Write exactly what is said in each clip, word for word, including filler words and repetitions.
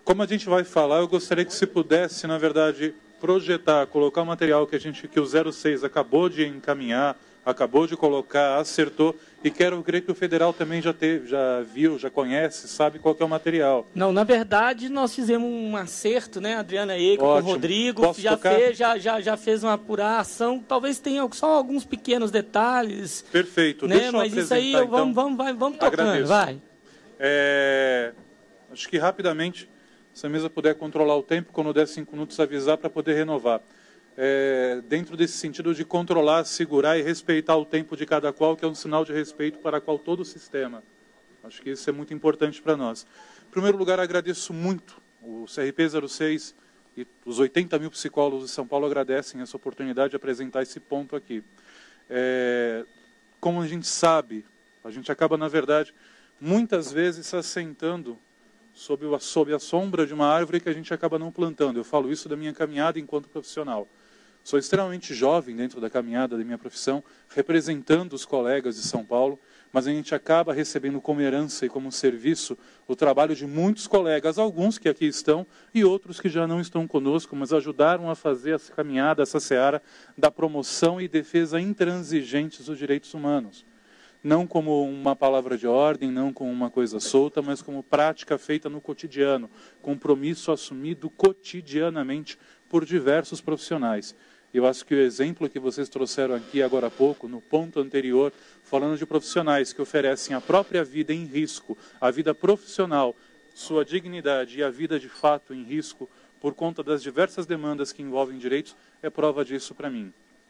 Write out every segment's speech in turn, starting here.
Como a gente vai falar, eu gostaria que se pudesse, na verdade, projetar, colocar o material que a gente, que o zero seis acabou de encaminhar, acabou de colocar, acertou, e quero crer que o federal também já teve, já viu, já conhece, sabe qual que é o material. Não, na verdade, nós fizemos um acerto, né, Adriana Eco, com o Rodrigo, Posso já tocar? fez, já, já, já fez uma apuração, talvez tenha só alguns pequenos detalhes. Perfeito, né, deixa eu mas isso aí, apresentar, vamos, então. vamos, vamos, vamos tocando, Agradeço. vai. É, acho que rapidamente, se a mesa puder controlar o tempo, quando der cinco minutos avisar para poder renovar. É, dentro desse sentido de controlar, segurar e respeitar o tempo de cada qual, que é um sinal de respeito para qual todo o sistema. Acho que isso é muito importante para nós. Em primeiro lugar, agradeço muito o C R P zero seis e os oitenta mil psicólogos de São Paulo agradecem essa oportunidade de apresentar esse ponto aqui. É, como a gente sabe, a gente acaba, na verdade, muitas vezes se assentando sob a, sob a sombra de uma árvore que a gente acaba não plantando. Eu falo isso da minha caminhada enquanto profissional. Sou extremamente jovem dentro da caminhada da minha profissão, representando os colegas de São Paulo, mas a gente acaba recebendo como herança e como serviço o trabalho de muitos colegas, alguns que aqui estão e outros que já não estão conosco, mas ajudaram a fazer essa caminhada, essa seara da promoção e defesa intransigentes dos direitos humanos. Não como uma palavra de ordem, não como uma coisa solta, mas como prática feita no cotidiano, compromisso assumido cotidianamente por diversos profissionais. Eu acho que o exemplo que vocês trouxeram aqui agora há pouco, no ponto anterior, falando de profissionais que oferecem a própria vida em risco, a vida profissional, sua dignidade e a vida de fato em risco, por conta das diversas demandas que envolvem direitos, é prova disso para mim.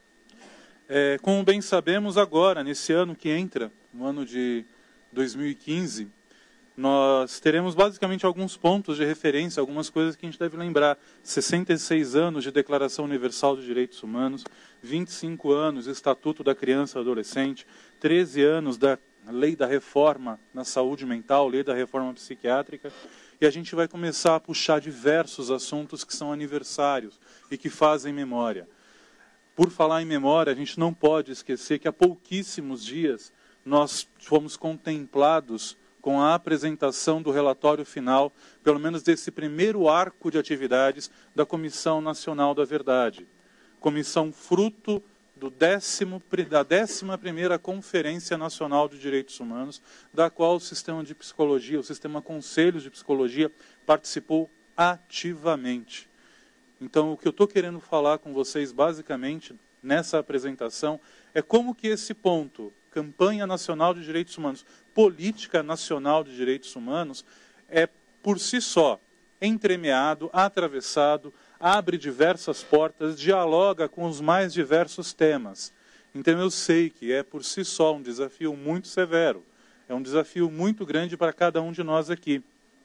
É, como bem sabemos, agora, nesse ano que entra, no ano de dois mil e quinze, nós teremos basicamente alguns pontos de referência, algumas coisas que a gente deve lembrar. sessenta e seis anos de Declaração Universal de Direitos Humanos, vinte e cinco anos do Estatuto da Criança e Adolescente, treze anos da Lei da Reforma na Saúde Mental, Lei da Reforma Psiquiátrica, e a gente vai começar a puxar diversos assuntos que são aniversários e que fazem memória. Por falar em memória, a gente não pode esquecer que há pouquíssimos dias nós fomos contemplados com a apresentação do relatório final, pelo menos desse primeiro arco de atividades da Comissão Nacional da Verdade. Comissão fruto do décimo, da décima primeira Conferência Nacional de Direitos Humanos, da qual o sistema de psicologia, o sistema Conselhos de Psicologia, participou ativamente. Então, o que eu estou querendo falar com vocês, basicamente, nessa apresentação, é como que esse ponto, Campanha Nacional de Direitos Humanos, Política Nacional de Direitos Humanos, é, por si só, entremeado, atravessado, abre diversas portas, dialoga com os mais diversos temas. Então, eu sei que é, por si só, um desafio muito severo, é um desafio muito grande para cada um de nós aqui.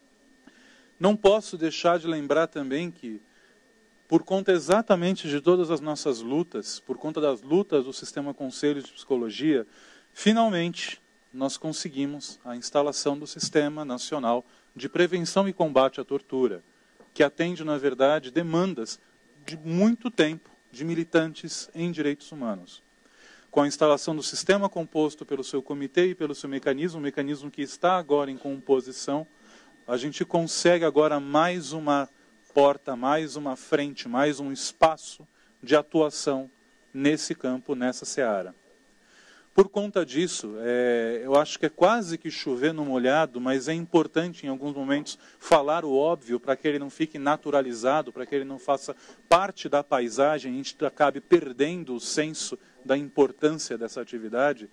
Não posso deixar de lembrar também que, por conta exatamente de todas as nossas lutas, por conta das lutas do Sistema Conselho de Psicologia, finalmente nós conseguimos a instalação do Sistema Nacional de Prevenção e Combate à Tortura, que atende, na verdade, demandas de muito tempo de militantes em direitos humanos. Com a instalação do sistema composto pelo seu comitê e pelo seu mecanismo, um mecanismo que está agora em composição, a gente consegue agora mais uma porta, mais uma frente, mais um espaço de atuação nesse campo, nessa seara. Por conta disso, é, eu acho que é quase que chover no molhado, mas é importante em alguns momentos falar o óbvio para que ele não fique naturalizado, para que ele não faça parte da paisagem, a gente acabe perdendo o senso da importância dessa atividade.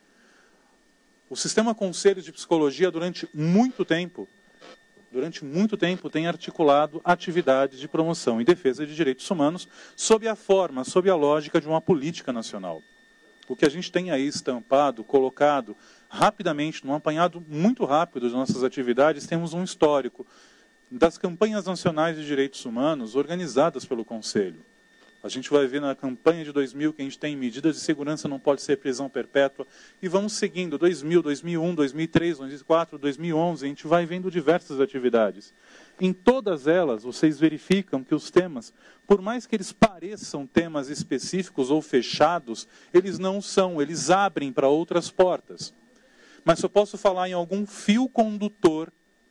O Sistema Conselho de Psicologia, durante muito tempo, durante muito tempo, tem articulado atividades de promoção e defesa de direitos humanos sob a forma, sob a lógica de uma política nacional. O que a gente tem aí estampado, colocado rapidamente, num apanhado muito rápido de nossas atividades, temos um histórico das campanhas nacionais de direitos humanos organizadas pelo Conselho. A gente vai ver na campanha de dois mil que a gente tem medidas de segurança, não pode ser prisão perpétua, e vamos seguindo, dois mil, dois mil e um, dois mil e três, dois mil e quatro, dois mil e onze, a gente vai vendo diversas atividades. Em todas elas, vocês verificam que os temas, por mais que eles pareçam temas específicos ou fechados, eles não são, eles abrem para outras portas. Mas se eu posso falar em algum fio condutor,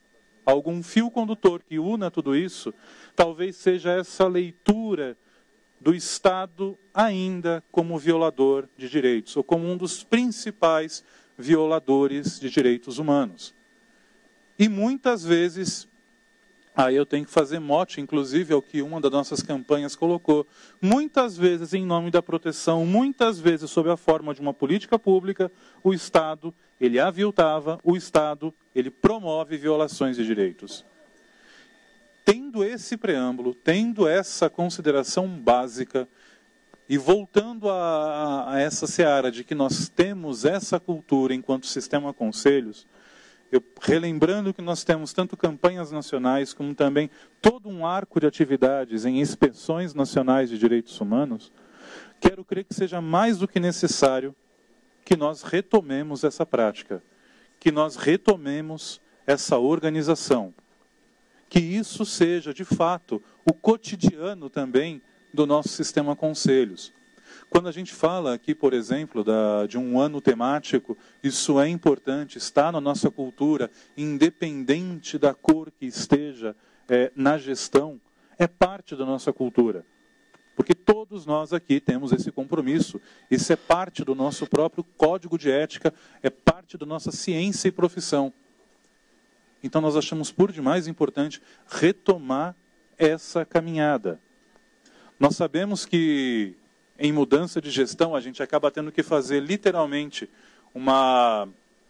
algum fio condutor que una tudo isso, talvez seja essa leitura do Estado ainda como violador de direitos, ou como um dos principais violadores de direitos humanos. E muitas vezes, aí eu tenho que fazer mote, inclusive, ao que uma das nossas campanhas colocou, muitas vezes em nome da proteção, muitas vezes sob a forma de uma política pública, o Estado, ele aviltava, o Estado, ele promove violações de direitos. Tendo esse preâmbulo, tendo essa consideração básica, e voltando a, a essa seara de que nós temos essa cultura enquanto sistema conselhos, eu, relembrando que nós temos tanto campanhas nacionais, como também todo um arco de atividades em inspeções nacionais de direitos humanos, quero crer que seja mais do que necessário que nós retomemos essa prática, que nós retomemos essa organização, que isso seja, de fato, o cotidiano também do nosso sistema conselhos. Quando a gente fala aqui, por exemplo, da, de um ano temático, isso é importante, está na nossa cultura, independente da cor que esteja é, na gestão, é parte da nossa cultura. Porque todos nós aqui temos esse compromisso, isso é parte do nosso próprio código de ética, é parte da nossa ciência e profissão. Então nós achamos por demais importante retomar essa caminhada. Nós sabemos que em mudança de gestão a gente acaba tendo que fazer literalmente uma...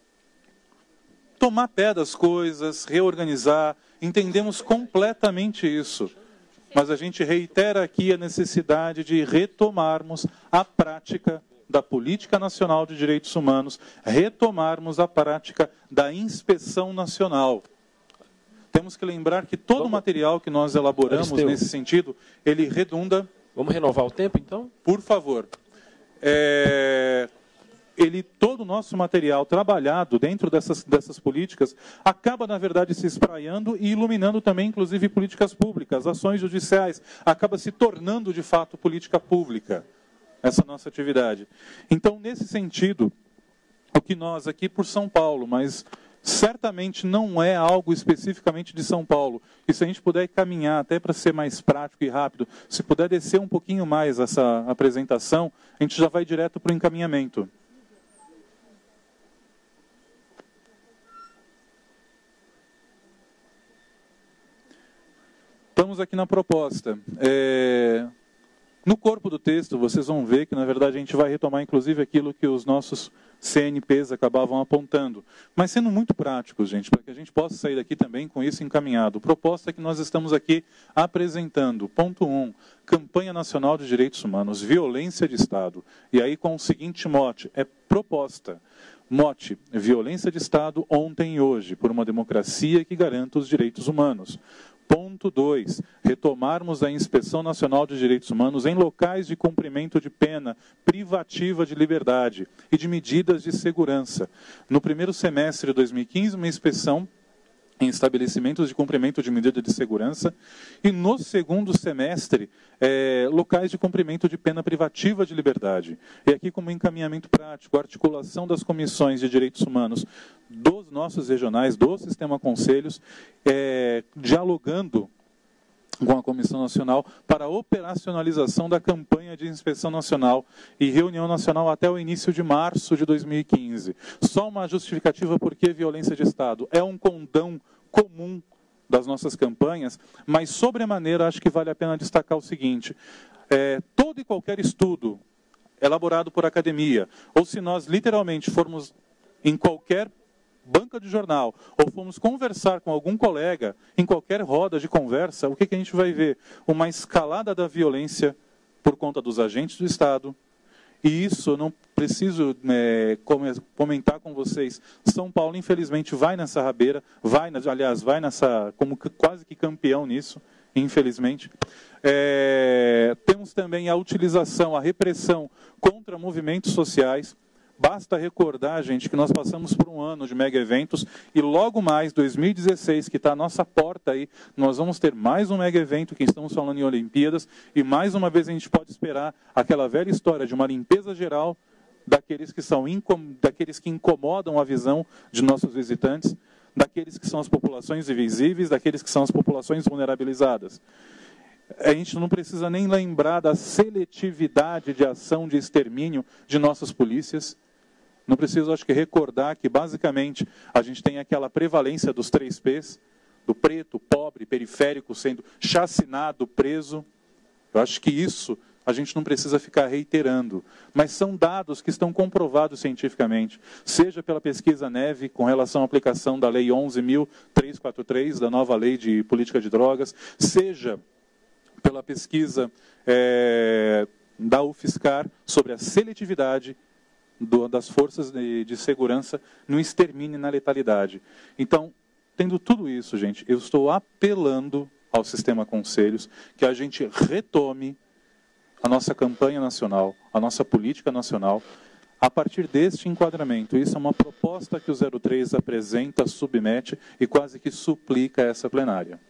tomar pé das coisas, reorganizar, entendemos completamente isso. Mas a gente reitera aqui a necessidade de retomarmos a prática da Política Nacional de Direitos Humanos, retomarmos a prática da inspeção nacional. Temos que lembrar que todo o material que nós elaboramos Aristeu. nesse sentido, ele redunda... Vamos renovar o tempo, então? Por favor. É... Ele, todo o nosso material trabalhado dentro dessas, dessas políticas acaba, na verdade, se espraiando e iluminando também, inclusive, políticas públicas, ações judiciais. Acaba se tornando, de fato, política pública, essa nossa atividade. Então, nesse sentido, o que nós aqui por São Paulo, mas certamente não é algo especificamente de São Paulo, e se a gente puder caminhar até para ser mais prático e rápido, se puder descer um pouquinho mais essa apresentação, a gente já vai direto para o encaminhamento. Estamos aqui na proposta. É... No corpo do texto, vocês vão ver que, na verdade, a gente vai retomar, inclusive, aquilo que os nossos C N Ps acabavam apontando. Mas sendo muito práticos, gente, para que a gente possa sair daqui também com isso encaminhado. Proposta que nós estamos aqui apresentando. Ponto um, Campanha Nacional de Direitos Humanos, Violência de Estado. E aí com o seguinte mote, é proposta. Mote, violência de Estado ontem e hoje, por uma democracia que garanta os direitos humanos. Ponto dois, retomarmos a Inspeção Nacional de Direitos Humanos em locais de cumprimento de pena privativa de liberdade e de medidas de segurança. No primeiro semestre de dois mil e quinze, uma inspeção em estabelecimentos de cumprimento de medida de segurança, e no segundo semestre, é, locais de cumprimento de pena privativa de liberdade. E aqui como encaminhamento prático, a articulação das comissões de direitos humanos dos nossos regionais, do Sistema Conselhos, é, dialogando com a Comissão Nacional para a operacionalização da campanha de inspeção nacional e reunião nacional até o início de março de dois mil e quinze. Só uma justificativa por que violência de Estado. É um condão comum das nossas campanhas, mas sobremaneira acho que vale a pena destacar o seguinte, é, todo e qualquer estudo elaborado por academia, ou se nós literalmente formos em qualquer banca de jornal, ou fomos conversar com algum colega, em qualquer roda de conversa, o que, que a gente vai ver? Uma escalada da violência por conta dos agentes do Estado. E isso, eu não preciso é, comentar com vocês, São Paulo, infelizmente, vai nessa rabeira, vai, aliás, vai nessa, como quase que campeão nisso, infelizmente. É, temos também a utilização, a repressão contra movimentos sociais. Basta recordar, gente, que nós passamos por um ano de mega eventos e logo mais, dois mil e dezesseis, que está à nossa porta aí, nós vamos ter mais um mega evento, que estamos falando em Olimpíadas, e mais uma vez a gente pode esperar aquela velha história de uma limpeza geral daqueles que, são, daqueles que incomodam a visão de nossos visitantes. daqueles que são as populações invisíveis, daqueles que são as populações vulnerabilizadas. A gente não precisa nem lembrar da seletividade de ação de extermínio de nossas polícias. Não preciso, acho que, recordar que, basicamente, a gente tem aquela prevalência dos três P's, do preto, pobre, periférico sendo chacinado, preso. Eu acho que isso a gente não precisa ficar reiterando. Mas são dados que estão comprovados cientificamente, seja pela pesquisa Neve, com relação à aplicação da Lei onze mil trezentos e quarenta e três, da nova Lei de Política de Drogas, seja pela pesquisa é, da UFSCar sobre a seletividade do, das forças de, de segurança no extermínio e na letalidade. Então, tendo tudo isso, gente, eu estou apelando ao Sistema Conselhos que a gente retome a nossa campanha nacional, a nossa política nacional, a partir deste enquadramento. Isso é uma proposta que o zero três apresenta, submete e quase que suplica essa plenária.